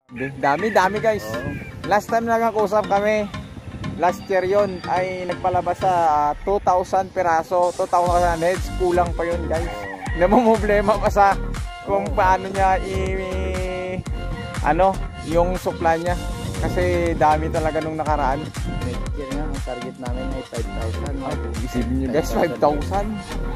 Dami guys. Last time nag-usap kami, last year yon ay nagpalabas sa 2,000 piraso, 2,000 heads, kulang pa yun guys. Namumblema pa sa kung paano niya yung supply niya. Kasi dami talaga nung nakaraan. Next year nga, ang target namin ay 5,000. Isipin nyo guys, 5,000.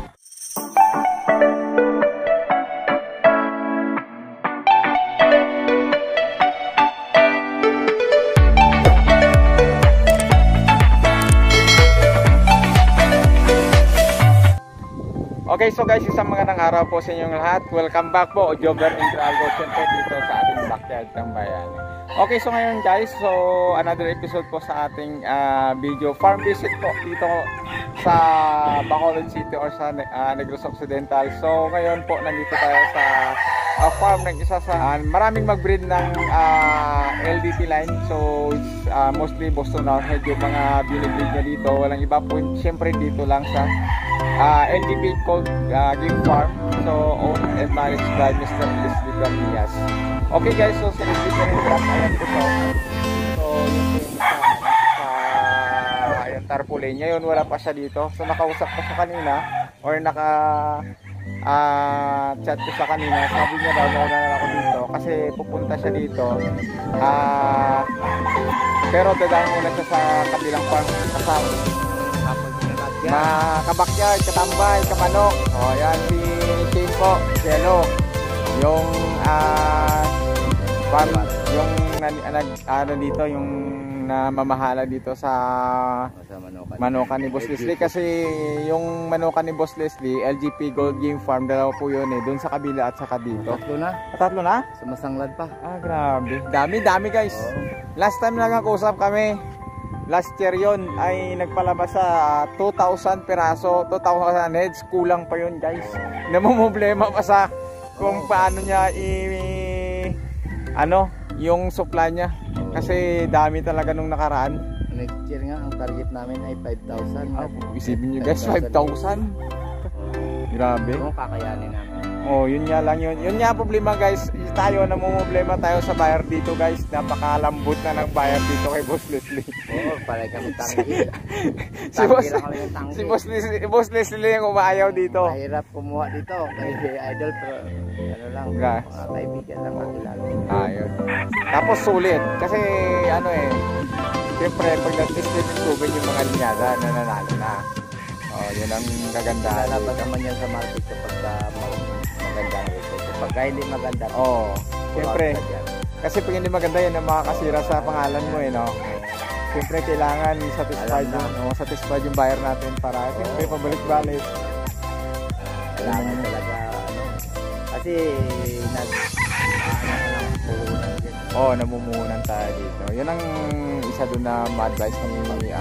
Okay, so guys, isang magandang araw po sa inyong lahat. Welcome back po, Jogger Intrago Siyempre dito sa ating backyard tambayan. Okay, so ngayon guys, so another episode po sa ating video farm visit po dito sa Bacolod City or sa Negros Occidental. So ngayon po nandito tayo sa farm ng isa sa maraming mag-breed ng LGP line. So it's mostly Boston roundhead yung mga binibreed niya dito. Walang iba po, siyempre dito lang sa LGP Gold GF farm. So owned and managed by Mr. Permias. Okay guys, so sa different trap, ayan po siya. So yung ayan, tarpaulin niya yun, wala pa siya dito. So nakausap ko siya kanina or chat ko siya kanina. Sabi niya daw mauna na ako dito kasi pupunta siya dito. Pero dadaan muna siya sa kabilang farm kasama kabakyard, katambay, kamanok. O yan si Shane po, Cielo. Yung yung dito, yung namamahala dito sa manokan ni Boss Leslie. Kasi yung manokan ni Boss Leslie, LGP Gold Game Farm, dalawa po yun eh, dun sa kabila at saka dito. Tatlo na? Sa masanglad pa. Grabe, dami guys. Last time nag-usap kami, last year yon ay nagpalabas sa 2,000 piraso, 2,000 heads, kulang pa yun guys. Namumblema pa sa kung paano niya yung supply niya. Kasi dami talaga nung nakaraan. Next year nga, ang target namin ay 5,000. Isipin nyo guys, 5,000. Grabe. Kung kakayanin namin. Yun nga lang yun. Yun nga problema guys. Tayo, namumblema tayo sa buyer dito guys. Napakalambot na ng buyer dito kay Boss Leslie. Parang kami tanggi. Si Boss Leslie yung umaayaw dito. Mahirap kumuha dito. Kay idol pero ano lang, mga kaibigan lang makilala. Ayun. Tapos sulit. Kasi siyempre pag nag-test proven yung mga linyada na nanalo na. Yun ang kagandahan. Lalaban naman yan sa market kapag maganda ito. Kapag hindi maganda, siyempre, kasi pag hindi maganda yan ang makakasira sa pangalan mo no? Siyempre kailangan satisfied yung buyer natin para siyempre pabalik-balik. Kailangan talaga kasi namumuhunan tayo dito. Yun ang isa doon na ma-advise ni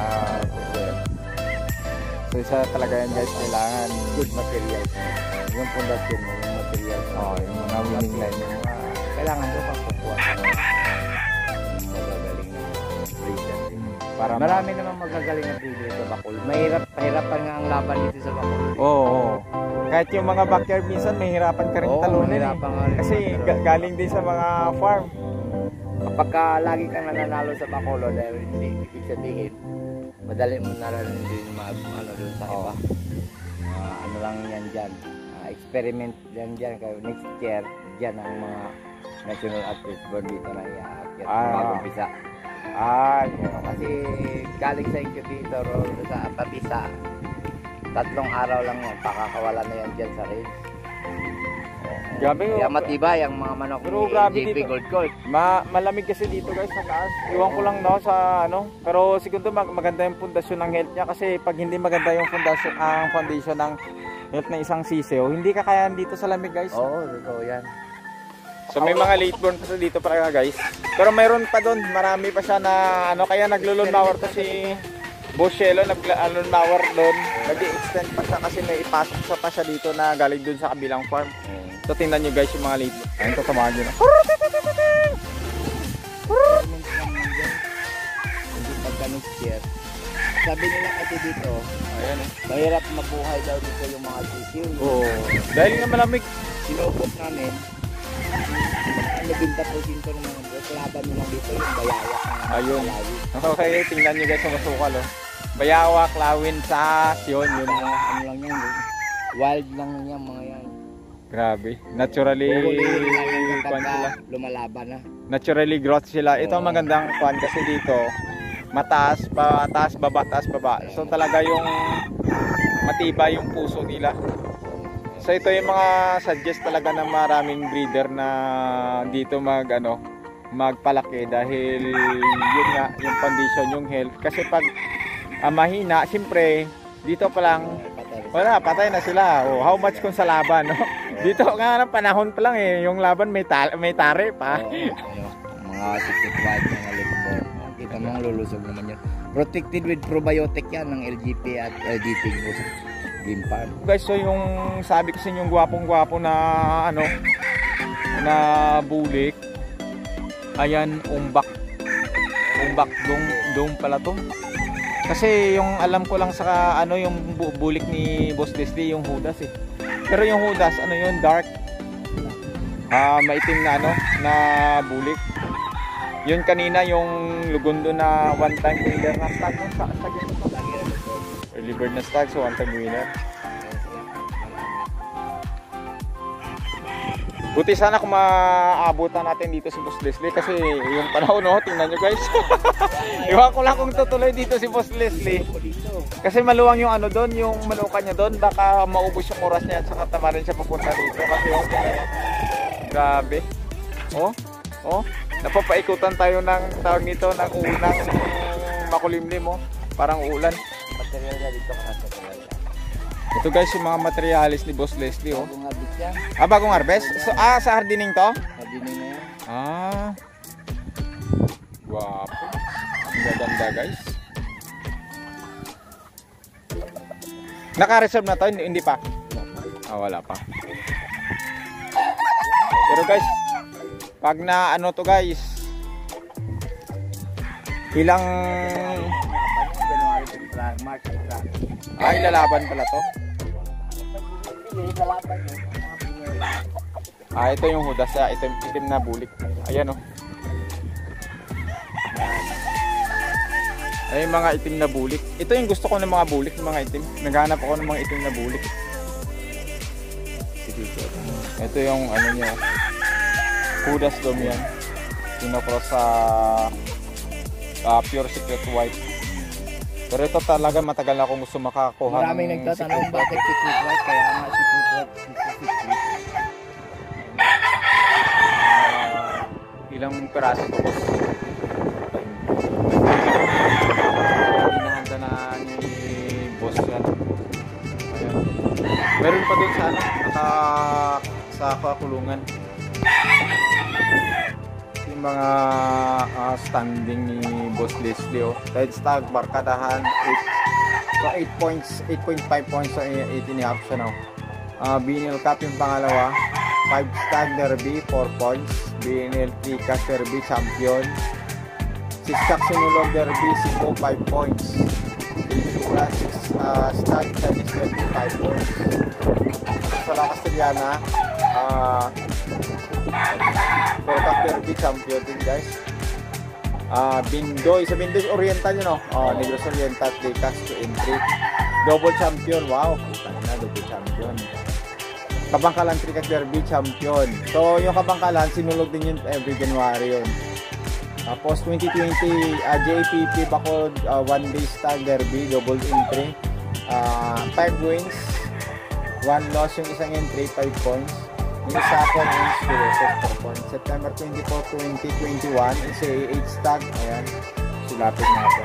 so isa talaga yan guys, kailangan good material. Yung pundasyon mo, yung material. Yung mga winning line yung kailangan doon pang kukuha magagaling na breeder. Marami naman magagaling na breeder sa Bacol. Pahirapan nga ang laban dito sa Bacol. Kahit yung mga backyard minsan mahirapan ka rin talunin kasi galing din sa mga farm. Kapag lagi kang nananalo sa Bacol dahil hindi ibig sabihin madali mo nararamdaman din doon sa iba. Ano lang yan dyan, experiment yan dyan. Kaya next year dyan ang mga national athletes board dito na iaakyat bagong pisa. Kasi galing sa incubator o sa papisa, 3 araw lang yan, pakakawala na yan dyan sa race. Grabe, kaya matibay ang mga manok pero ni LGP Gold Colt. Malamig kasi dito guys sa taas. Iwan ko lang sa pero siguro maganda yung pundasyon ng health niya kasi pag hindi maganda yung foundation ng health ng isang sisiyo, hindi kakayahan dito sa lamig guys. Totoo yan. So may mga late born pa dito para guys. Pero mayroon pa doon, marami pa siya na kaya naglo-lawn mower to si Boss Cielo, nag-lawn mower doon. Nag-extend pa siya kasi may ipasok pa siya dito na galing doon sa kabilang farm. So tingnan nyo guys yung mga late. Ayun, tatamahan nyo na. Hindi pagka next year. Sabi nila kasi dito, mahirap mabuhay daw dito yung mga sisiyo. Dahil nga malamig. Sinubok namin, 90% ng mga kalaban mo lang dito yung bayawak. Ayun. Okay, tingnan nyo guys sa masukal, oh. Bayawak, lawin, sa yun. Ano lang yan, wild lang yan mga yan. Grabe. Naturally, lumalaban na. Naturally growth sila. Ito ang magandang kuan kasi dito. Mataas, taas, baba, taas, baba. So talaga yung matibay yung puso nila. So ito yung mga suggest talaga ng maraming breeder na dito magpalaki dahil yun nga yung condition, yung health. Kasi pag mahina, siyempre dito pa lang wala, patay na sila. Oh, how much kung sa laban, no? Dito nga ng panahon pa lang yung laban may tare pa. Mga secret white, mga liver. Kita mo lulusog naman yun. Protected with probiotic yan ng LGP at LGP Gold Game Farm. Guys, so yung sabi kasi yung gwapong-gwapo na na bulik. Ayan, ongbak. Ongbak dong pala to. Kasi yung alam ko lang sa yung bulik ni Boss Leslie yung hudas eh. Pero yung hudas yun, dark. Maitim na na bulik. Yun kanina yung lugundo na one time winner na stag early bird na stag, so one time winner. Buti sana kung maabutan natin dito si Boss Leslie kasi yung panahon, tingnan nyo guys. Iwan ko lang kung tutuloy dito si Boss Leslie. Kasi maluwang yung doon, yung manukan niya doon, baka maubos yung oras niya at saka tama rin siya papunta dito. Kasi grabe. Napapaikutan tayo ng tawag nito, ng ulang makulimlim, parang ulan. Material na dito kasi. Ito guys yung mga materialis ni Boss Leslie, Bagong harvest yan. Bagong harvest? So, sa hardening to? Hardening na yan. Guwapo. Ang gaganda guys. Naka-reserve na to? Hindi pa? Wala pa. Pero guys, pag na to guys, ilang March, ilalaban pala to? Ito yung hudas, itim na bulik. Ayan ay mga itim na bulik. Ito yung gusto ko ng mga bulik, ng mga itim. Naghanap ako ng mga itim na bulik. Ito yung niya, hudas dom yan. Pinocross sa pure secret white. Pero ito talaga matagal na akong gusto makakuha. Maraming nagtatanong bakit secret white, kaya nga secret white. Ilang peraso ito boss? Hinahanda na ni boss yan. Ayan. Meron pa doon sa kulungan. Yung mga standing ni Boss Leslie, Red stag, barkadahan, 8 points, 8.5 points, so 18.5 siya now. BNL Cup yung pangalawa, 5 stag derby, 4 points. BNL 3 Cash derby, champion. 6 stag sinulog derby, 5 points. 6 stag Chinese derby, 5 points. Sa La Castellana, Torre derby, champion din guys. Bindoy, sa Bindoy Oriental yun Negros Oriental, Dekas to entry. Double champion, wow. Double champion. Kabangkalan Cricket Derby, champion. So yung Kabangkalan, sinulog din yun every January yun. Tapos 2020, JPP Bacol, 1 day stag derby, double entry. 5 wins, 1 loss yung isang entry, 5 points. Yung isa po wins, 4 points. September 24, 2021, isa 8 stag. Ayan, silapit natin.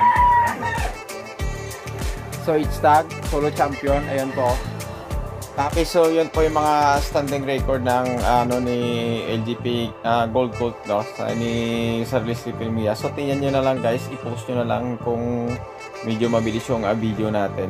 So 8 stag, solo champion, ayan po. Okay, so yun po yung mga standing record ng ni LGP Gold Colt ni Sir Leslie Permias. So tingnan nyo na lang guys, i-post nyo na lang kung medyo mabilis yung video natin.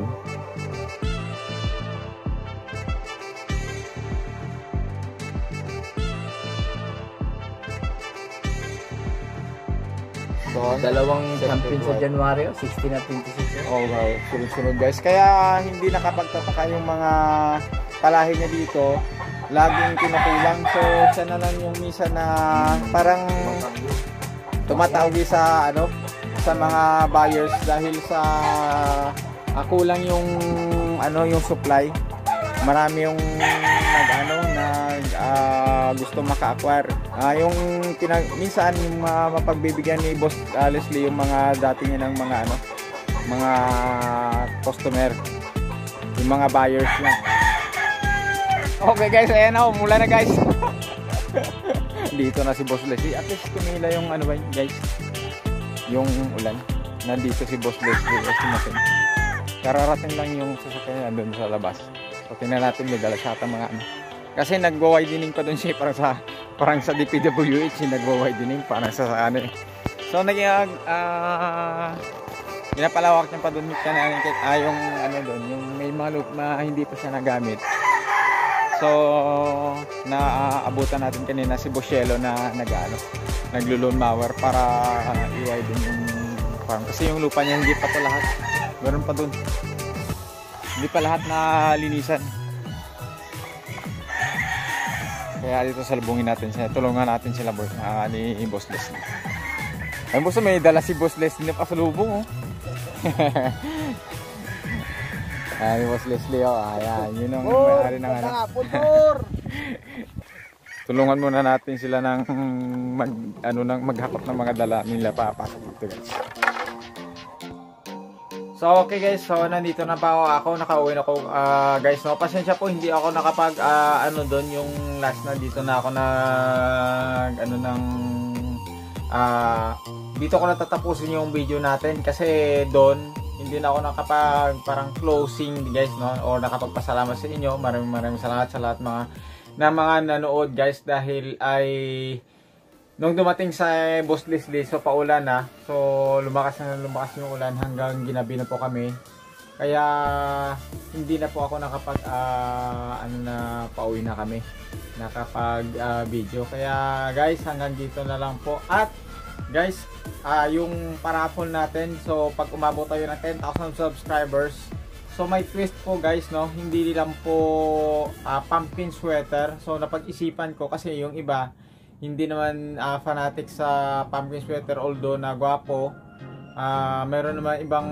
Dalawang champion sa January, 16 at 26. Okay, sunod-sunod guys. Kaya hindi nakapagtataka yung mga palahi niya dito. Laging kinukulang. So, siya na lang yung misa na parang tumatawag sa ano, sa mga buyers dahil sa kulang yung ano, yung supply. Marami yung gusto maka-acquire. Yung minsan yung mapagbibigyan ni Boss Leslie yung mga dati niya ng mga customer, yung mga buyers niya. Okay guys, ayan na, mula na guys. Dito na si Boss Leslie. At least kumila yung ano ba guys, yung ulan. Nandito si Boss Leslie guys, kararating lang yung sasakyan doon sa labas. So tingnan natin, may dala siya ata mga ano. Kasi nagwa-widening pa doon siya parang sa DPWH, nagwa-widening parang sa ano eh. So pinapalawak niya pa doon yung ano doon, yung may mga loop na hindi pa siya nagamit. So naaabutan natin kanina si Boshelo na naglo-lawn mower para i-widen yung farm. Kasi yung lupa niya hindi pa to lahat. Meron pa doon. Hindi pa lahat na linisan. Kaya dito salubungin natin siya. Tulungan natin sila ni Boss Leslie. Ay boss, may dala si Boss Leslie na pasalubong oh. Ay Boss Leslie oh. Ayan, yun ang may-ari ng ano. Tulungan muna natin sila ng maghakot ng mga dala nila papasok dito guys. So okay guys, so nandito na pa ako, nakauwi na ako guys, no. Pasensya po hindi ako nakapag doon yung last na dito na ako dito ko natatapusin yung video natin kasi doon hindi na ako nakapag parang closing guys, no, o nakapagpasalamat sa inyo. Maraming salamat sa lahat mga nanood guys, dahil ay nung dumating sa Boss Leslie, so paulan na. So lumakas yung ulan hanggang ginabi na po kami. Kaya hindi na po ako nakapag pauwi na kami. Nakapag video. Kaya guys, hanggang dito na lang po. At guys, yung parapol natin, so pag umabot tayo ng 10,000 subscribers, so may twist po guys, no. Hindi lang po pumpkin sweater. So napag-isipan ko kasi yung iba hindi naman fanatic sa pumpkin sweater, although na gwapo. Meron naman ibang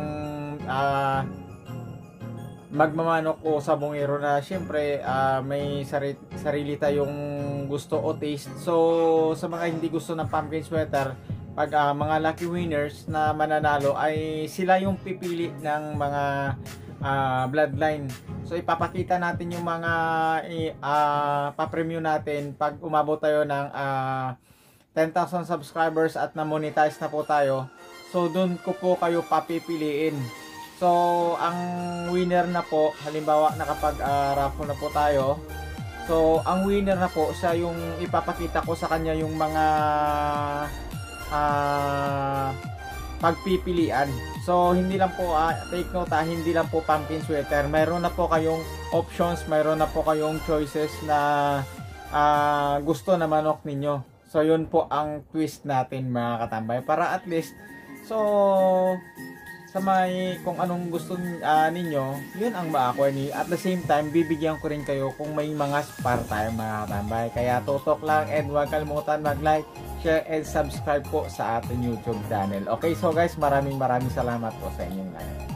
magmamanok o sabongero na syempre may sarili tayong gusto o taste. So sa mga hindi gusto ng pumpkin sweater, pag mga lucky winners na mananalo ay sila yung pipili ng mga bloodline. So ipapakita natin yung mga pa-preview natin pag umabot tayo ng 10,000 subscribers at na-monetize na po tayo. So doon ko po kayo papipiliin. So ang winner na po, halimbawa nakapag raffle na po tayo. So ang winner na po, siya yung ipapakita ko sa kanya yung mga pagpipilian. So hindi lang po take note, hindi lang po pumpkin sweater. Mayroon na po kayong options, mayroon na po kayong choices na gusto na manok ninyo. So yun po ang twist natin mga katambay, para at least so sa may kung anong gusto ninyo, yun ang ma-acquire niyo. At the same time, bibigyan ko rin kayo kung may mga spare tayo mga katambay. Kaya tutok lang and huwag kalimutan mag-like, share and subscribe po sa ating YouTube channel. Okay, so guys, maraming salamat po sa inyong lahat.